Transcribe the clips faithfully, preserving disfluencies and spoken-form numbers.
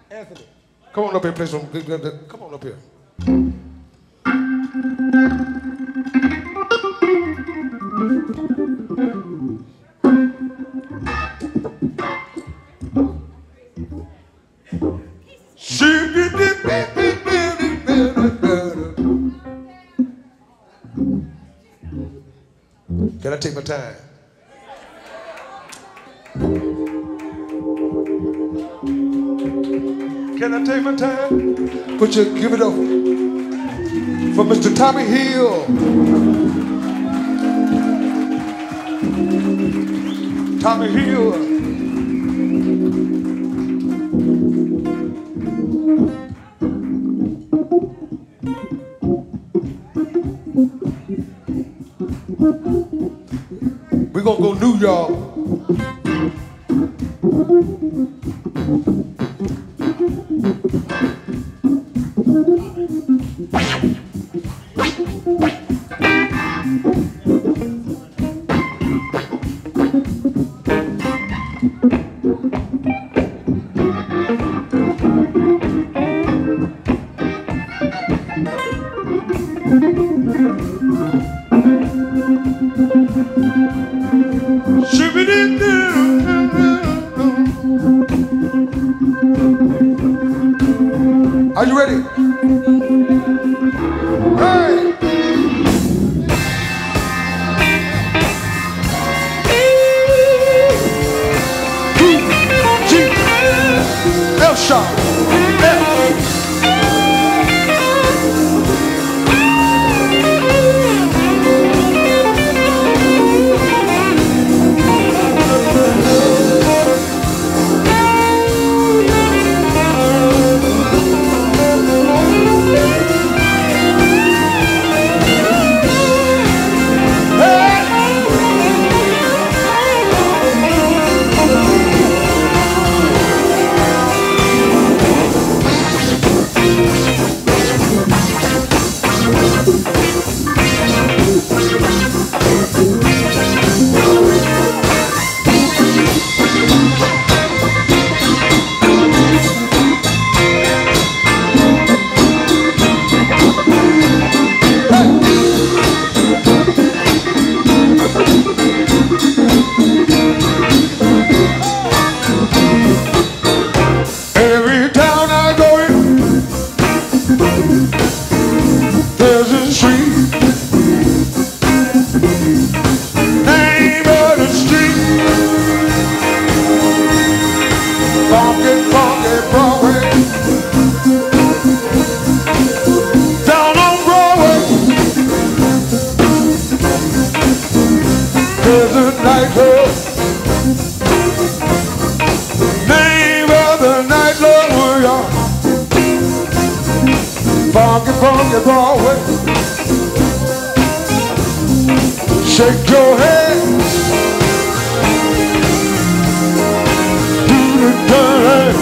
Anthony, come on up here and play some. Come on up here. Can I take my time? Can I take my time? Would you give it up for Mister Tommy Hill? Tommy Hill. We're gonna go New York. Are you ready? Hey! G L sharp. Funky, funky Broadway. Shake your head. Do the dirty.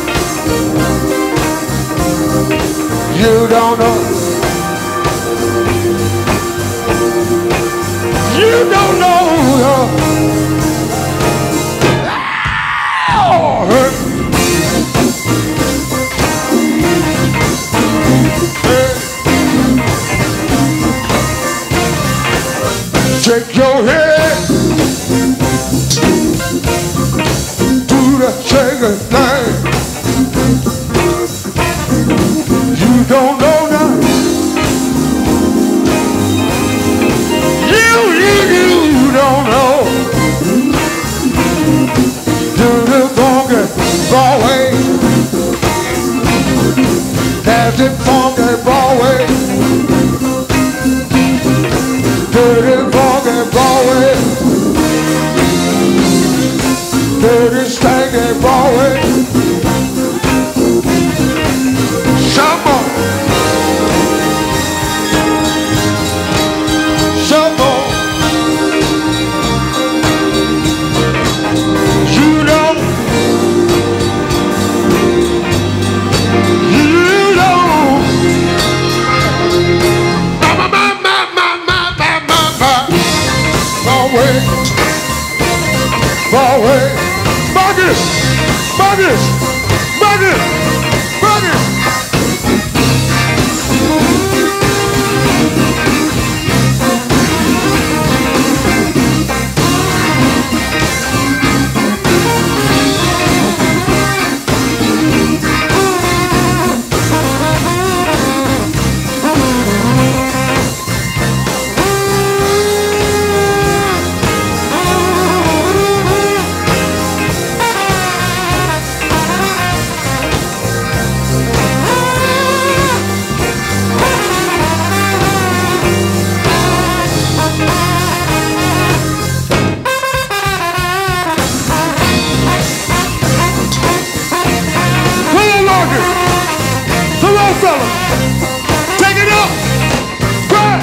You don't know. You don't know. Oh, hey. Shake your head, do the shaking thing. You don't know now. You, you, you don't know. Do the funky Broadway. That's the funky Broadway. Dirty funky Broadway, dirty stanky Broadway. Some more, some more. You don't, you don't. Ma ma ma ma ma ma ma ma. Broadway, Broadway, Marcus, Marcus, Marcus. on, fellas. Take it up. Right.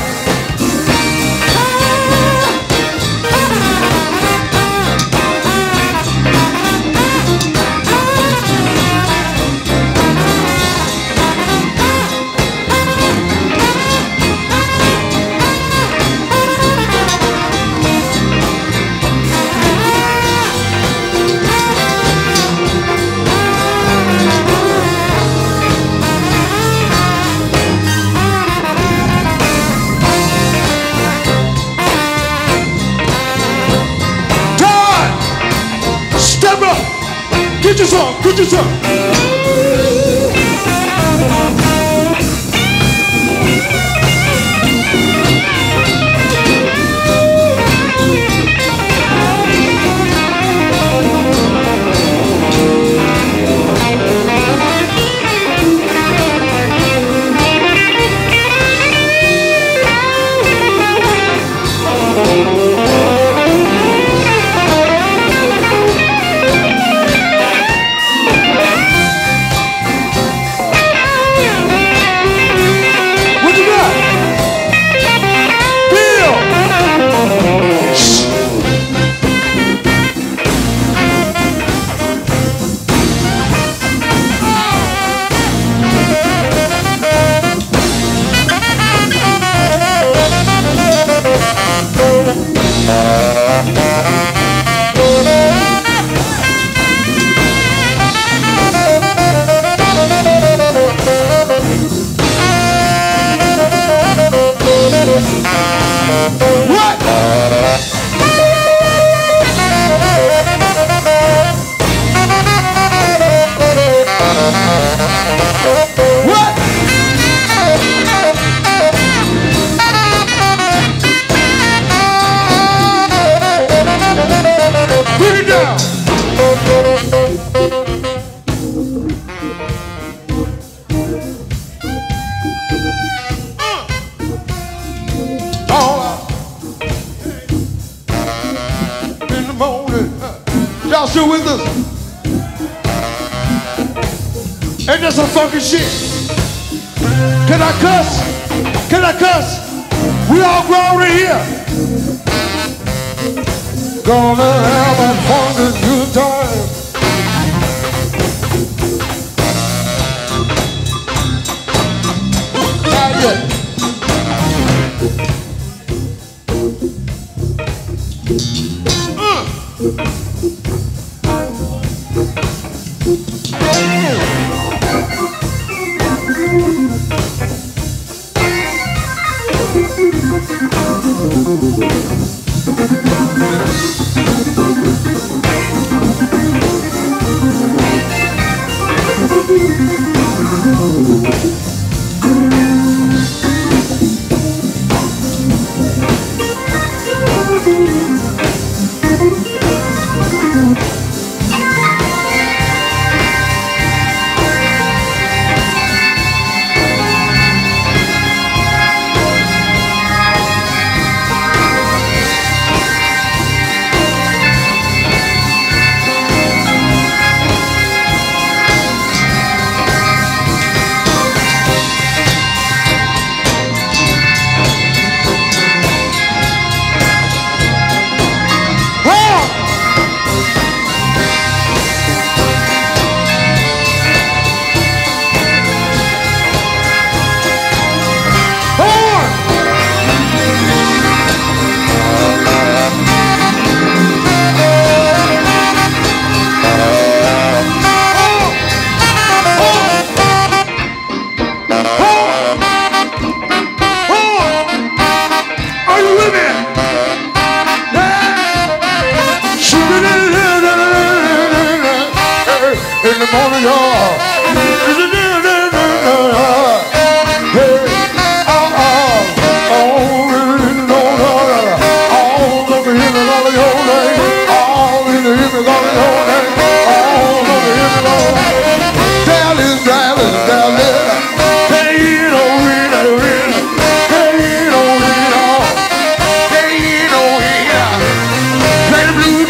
Get your song, get your song. Y'all still with us? Ain't that some funky shit? Can I cuss? Can I cuss? We all grown in here. Gonna have a funky good time. Not yet. Uh.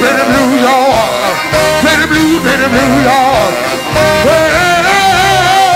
Play the blues, play the blues, y'all. Hey, hey, hey, hey.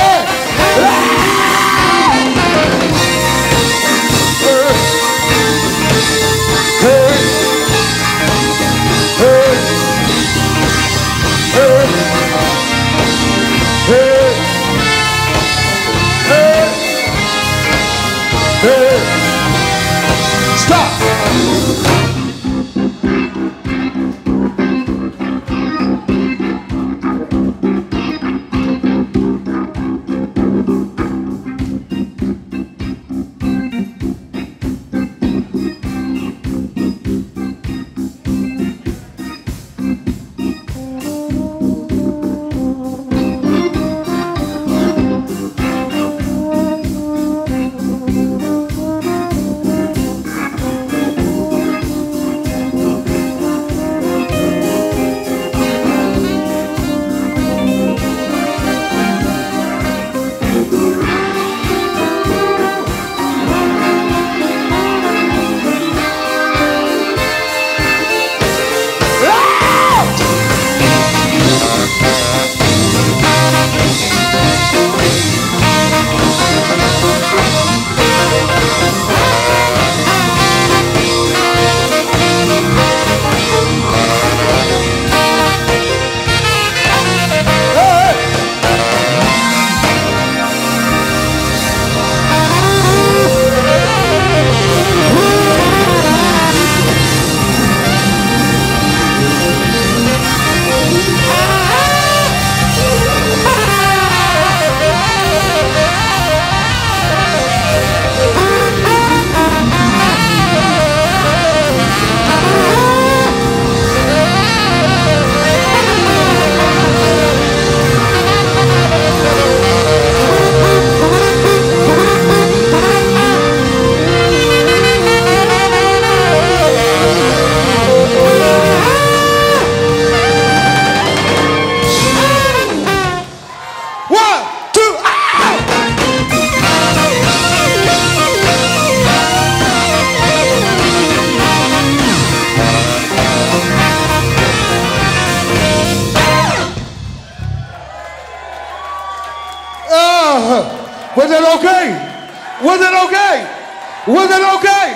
Was it okay? Was it okay? Was it okay?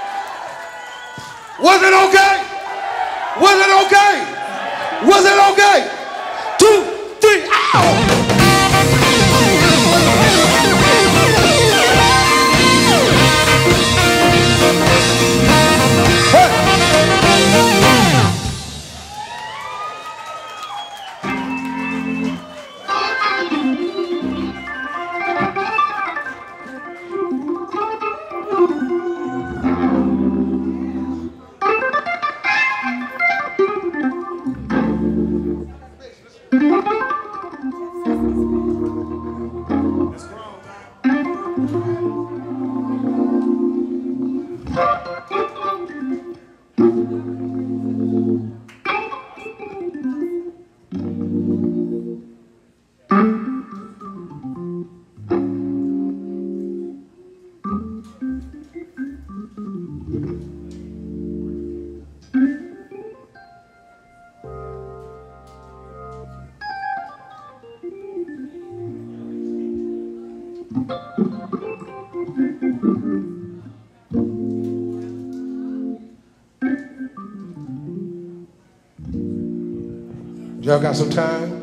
Was it okay? Was it okay? Was it okay? Two, three, ow! Y'all got some time?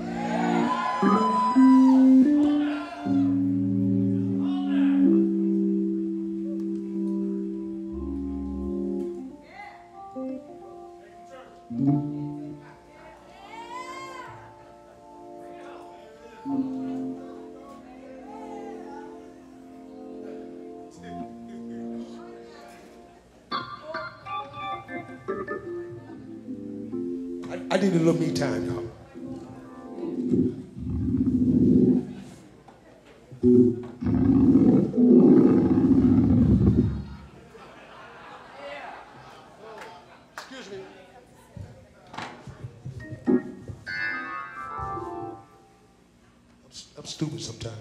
I need a little me time, y'all. Excuse me. I'm, I'm stupid sometimes.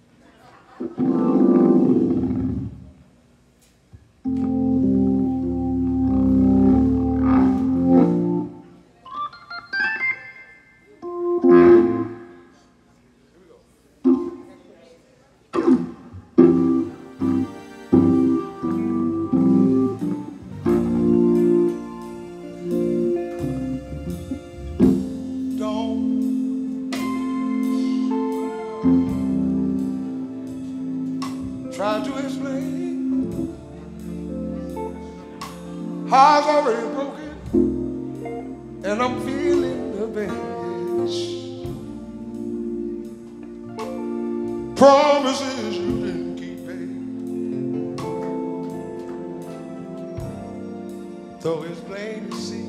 Trying to explain, heart's already broken, and I'm feeling the bass. Promises you didn't keep, babe. Though it's plain to see,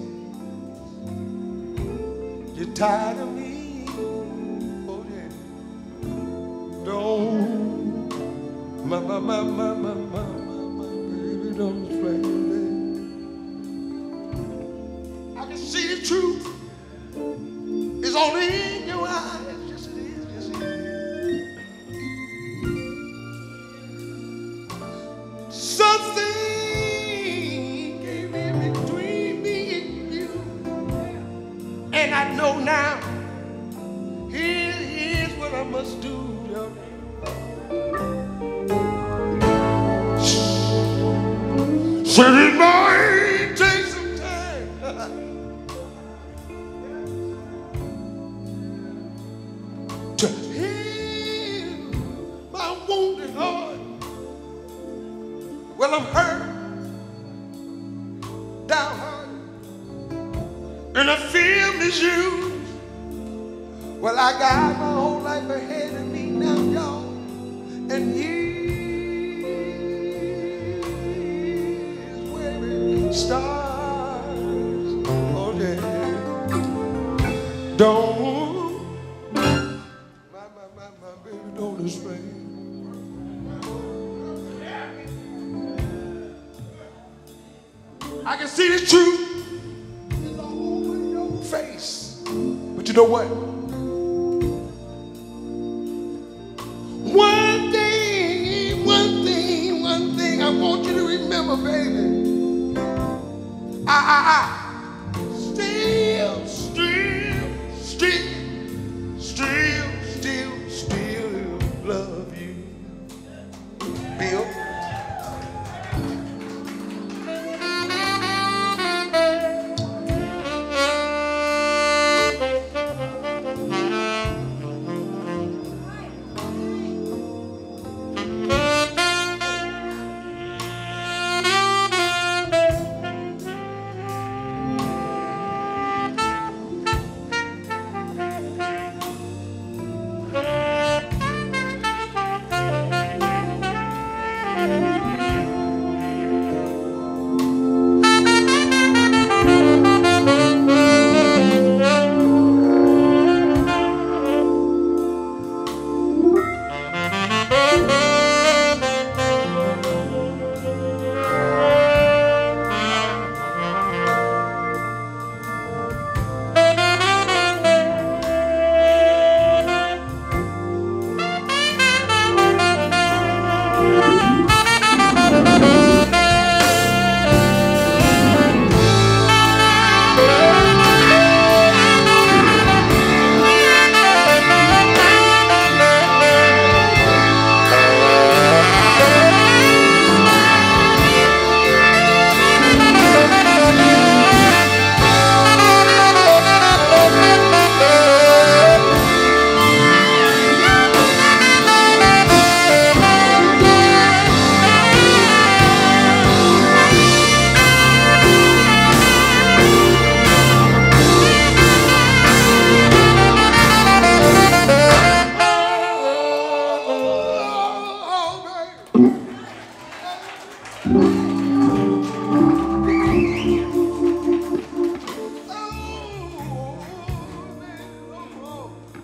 you're tired of me. Oh yeah, don't. My, my, my, my, my, my, my, baby, don't play with me. I can see the truth. It's only in your eyes. Yes, it is. Yes, it is. Something came in between me and you. And I know now, here is what I must do. Said it might take some time to heal my wounded heart. Well, I'm hurt, downhearted, and I feel misused. Well, I got my whole life ahead of me now, y'all, and you stars, oh yeah. Don't, my, my, my, my baby, don't explain. I can see the truth is all in your face, but you know what? One thing, one thing, one thing I want you to remember, baby. I, I, I still, still, still, still, still, still love you.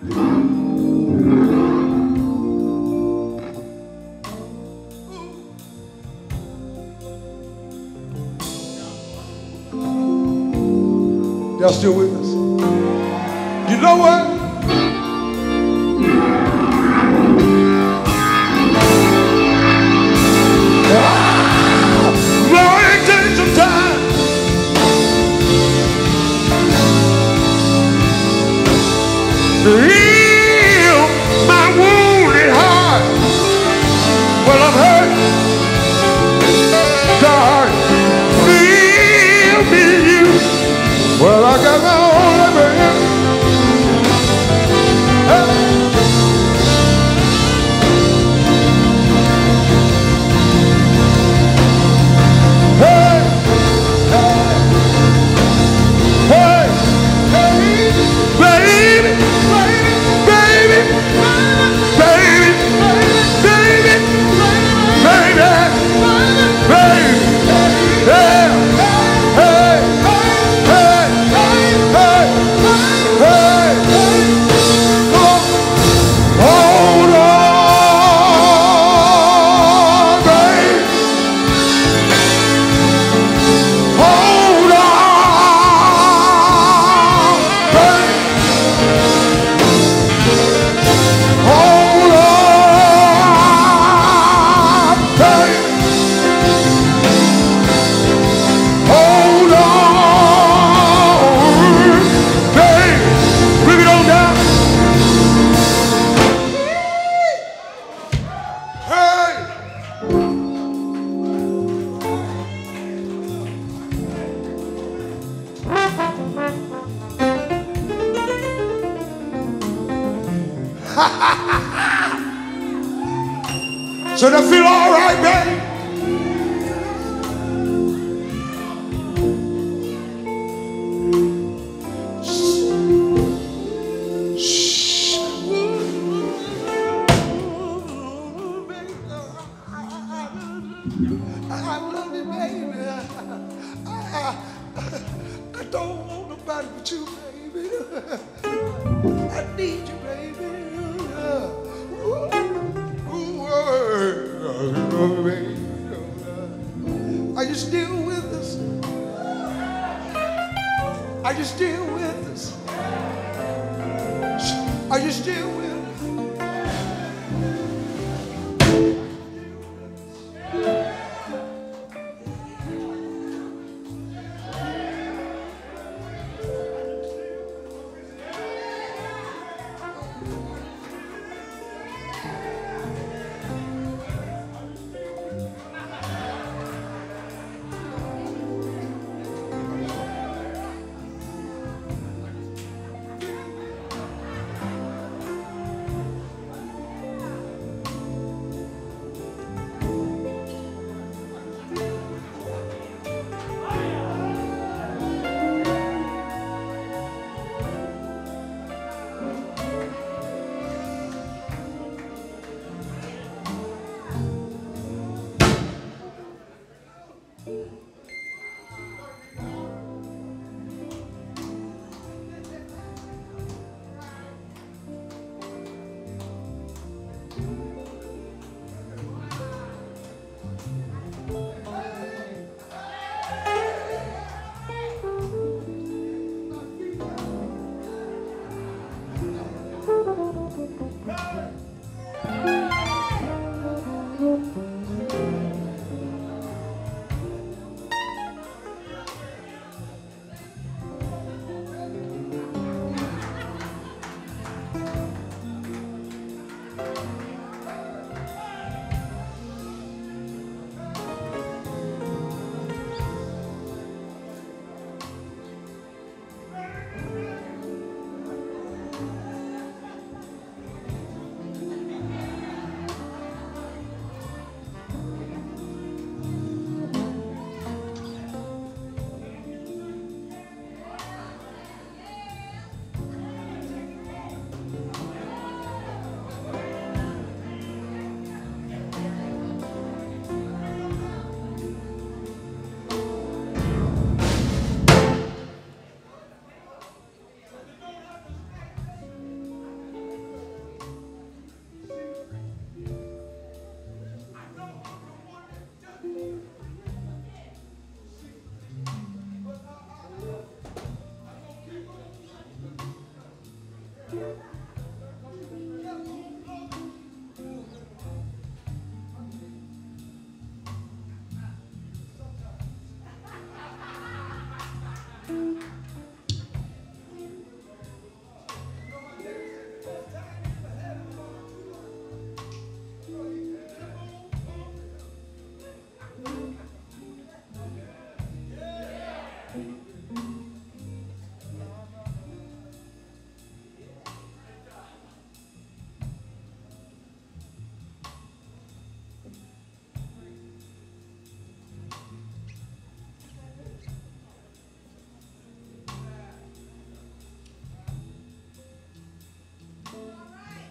Y'all still with us? You know what? Lord, it takes some time. To heal my wounded heart. Well, I'm hurt. God, feel me you. Well, I got my own living. Hey. Hey. Hey. Hey. Baby. Baby. Baby. Baby. Baby. Baby. Baby. Yeah. Hey. Hey. Hey. Hey. Hold on, baby. Hold on, baby. Hold on, baby. Hold on, baby. Bring it on down. Hey. So that feel all right, baby? Shh. I love you, baby. I, I don't want nobody but you, baby. I need you, baby. Are you still with us? Are you still with us? Are you still with us?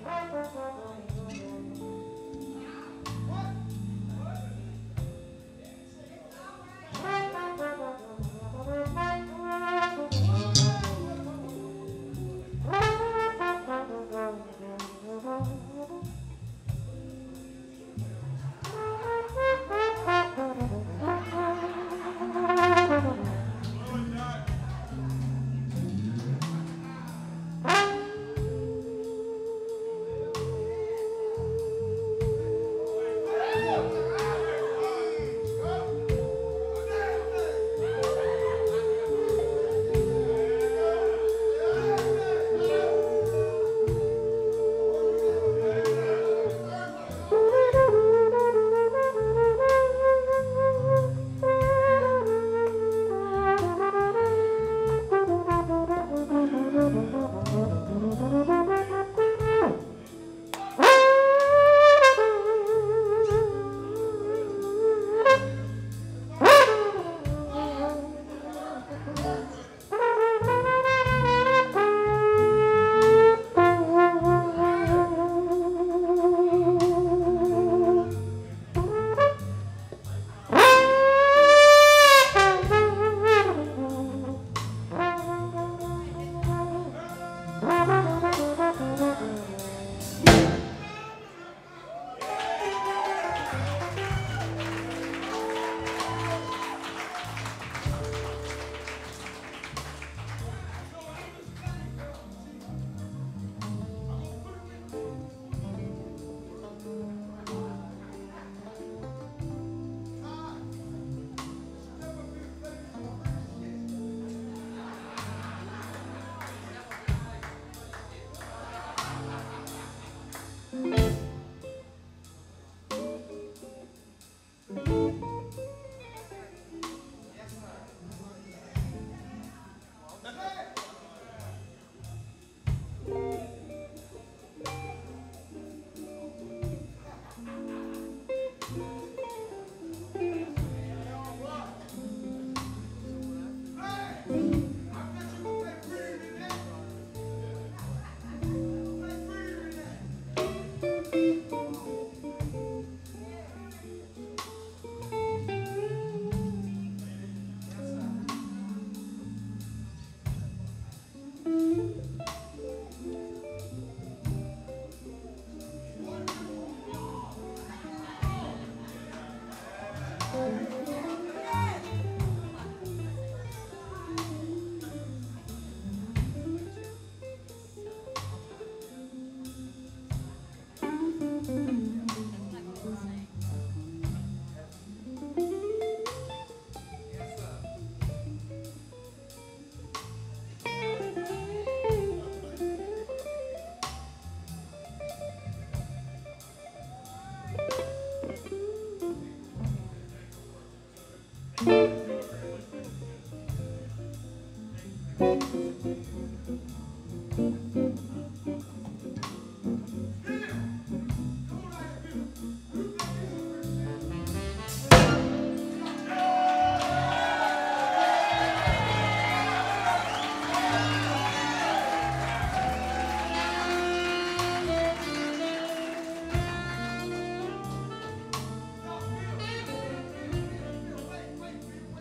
Wait, wait,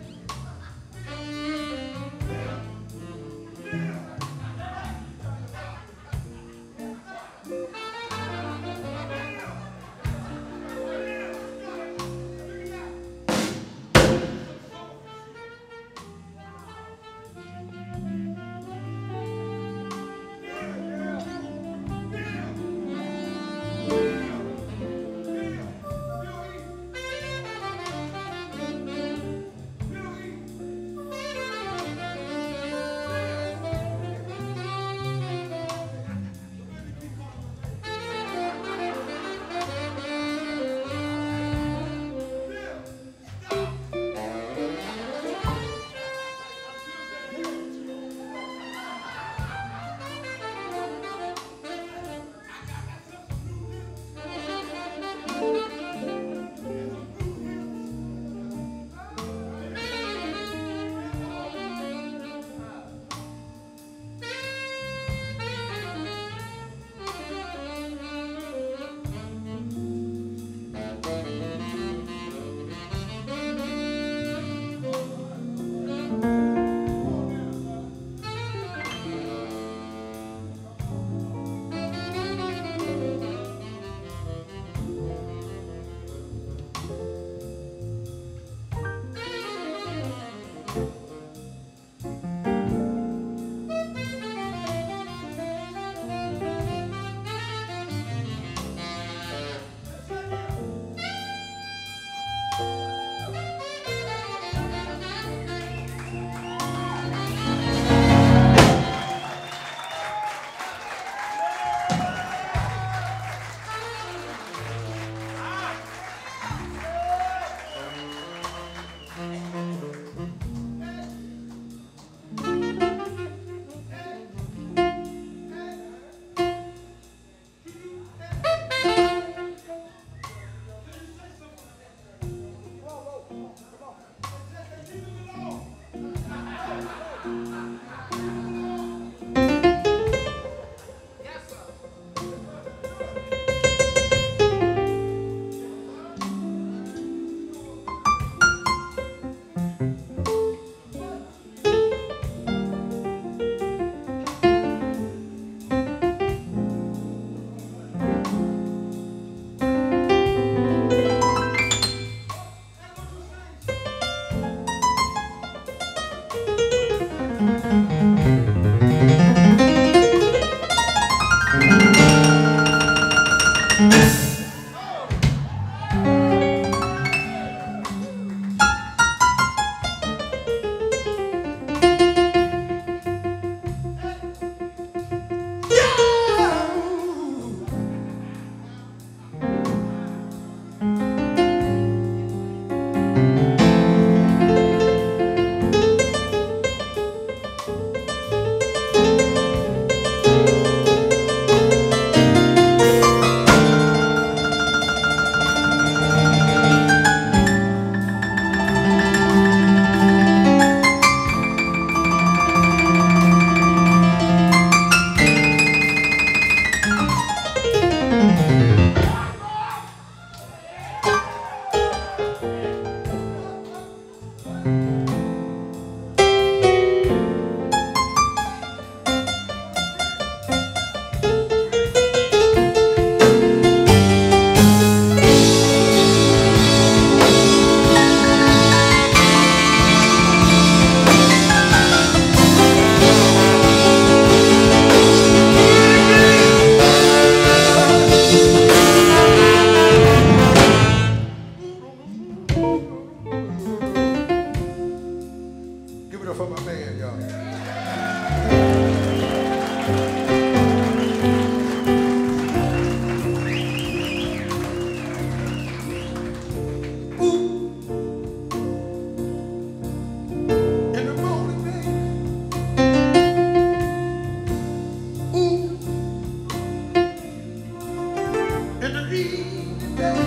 and the evening day.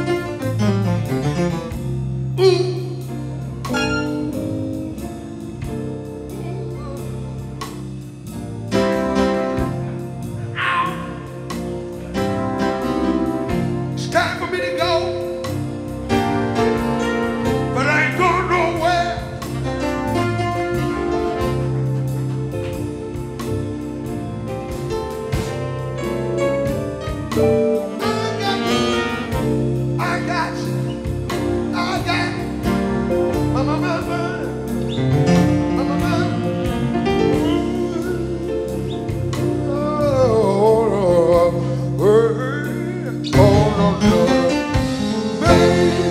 Mm. It's time for me to go, but I ain't going nowhere. I got you, I got you, mama, mama, mama, mama. Oh, oh, oh, oh, oh, oh, baby.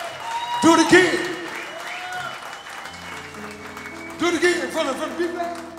Do it again. Do it again in front of, in front of people.